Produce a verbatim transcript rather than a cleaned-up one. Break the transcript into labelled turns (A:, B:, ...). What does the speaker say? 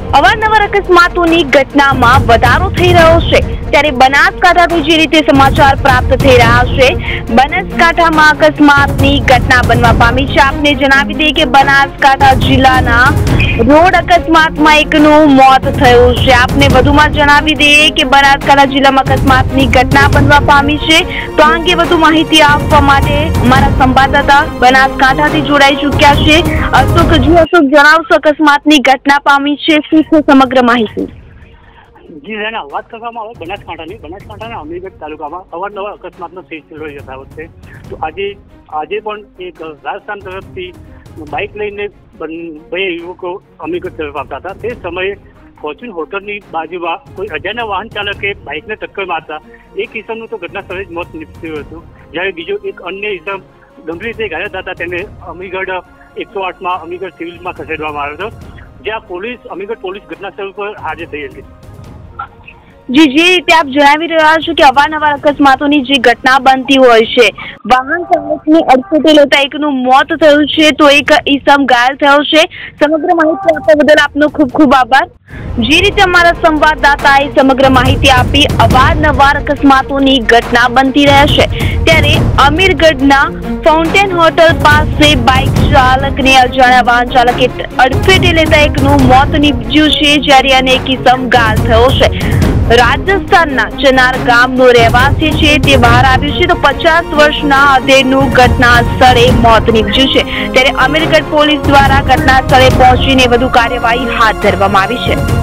A: અવારનવાર અકસ્માતોની ઘટનામાં વધારો થઈ રહ્યો છે, ત્યારે બનાસકાંઠાથી જે રીતે સમાચાર પ્રાપ્ત થઈ રહ્યા છે, બનાસકાંઠામાં અકસ્માતની ઘટના બનવા પામી છે। આપને જણાવી દઈએ કે બનાસકાંઠા જિલ્લાના રોડ અકસ્માતમાં એકનું મોત થયું છે। આપને વધુમાં જણાવી દઈએ કે બનાસકાંઠા જિલ્લામાં અકસ્માતની ઘટના બનવા પામી છે, તો આ અંગે વધુ માહિતી આપવા માટે અમારા સંવાદદાતા બનાસકાંઠાથી જોડાઈ ચૂક્યા છે। અશોક જી અશોક જણાવશો, અકસ્માતની ઘટના પામી છે, શું છે સમગ્ર માહિતી?
B: જી રેના, વાત કરવામાં આવે બનાસકાંઠાની બનાસકાંઠાના અમીરગઢ તાલુકામાં અવારનવાર અકસ્માતનો સિલસિલો યથાવત છે। તો આજે આજે પણ એક રાજસ્થાન તરફથી બાઇક લઈને બે યુવકો અમીરગઢ તરફ આવતા હતા। તે સમયે ફોર્ચ્યુન હોટલની બાજુમાં કોઈ અજાણ્યા વાહન ચાલકે બાઇકને ટક્કર મારતા એક ઇસમનું તો ઘટના સ્થળે જ મોત નીપજ્યું હતું, જ્યારે બીજો એક અન્ય ઇસમ ગંભીર રીતે ઘાયલ થતા તેને અમીરગઢ એકસો આઠમાં અમીરગઢ સિવિલમાં ખસેડવામાં આવ્યો હતો, જ્યાં પોલીસ અમીરગઢ પોલીસ ઘટના સ્થળ પર હાજર થઈ હતી।
A: જી જે રીતે આપ જણાવી રહ્યા છો કે અવારનવાર અકસ્માતોની જે ઘટના બનતી હોય છે, વાહન ચાલકની અડફેટે લેતા એકનું મોત થયું છે, તો એક ઈસમ ઘાયલ થયો છે। સમગ્ર માહિતી આપવા બદલ આપનો ખૂબ ખૂબ આભાર। જે રીતે અમારા સંવાદદાતાએ સમગ્ર માહિતી આપી, અવારનવાર અકસ્માતોની ઘટના બનતી રહે છે, ત્યારે અમીરગઢના ફાઉન્ટેન હોટલ પાસે બાઇક ચાલકને અજાણ્યા વાહન ચાલકે અડફેટે લેતા એકનું મોત નીપજ્યું છે, જ્યારે અનેક ઈસમ ઘાયલ થયો છે। રાજસ્થાનના ચનાર ગામનો રહેવાસી છે, તે બહાર આવ્યું છે, તો પચાસ વર્ષના હદેરનું ઘટના સ્થળે મોત નીપજ્યું છે, ત્યારે અમીરગઢ પોલીસ દ્વારા ઘટના સ્થળે પહોંચીને વધુ કાર્યવાહી હાથ ધરવામાં આવી છે।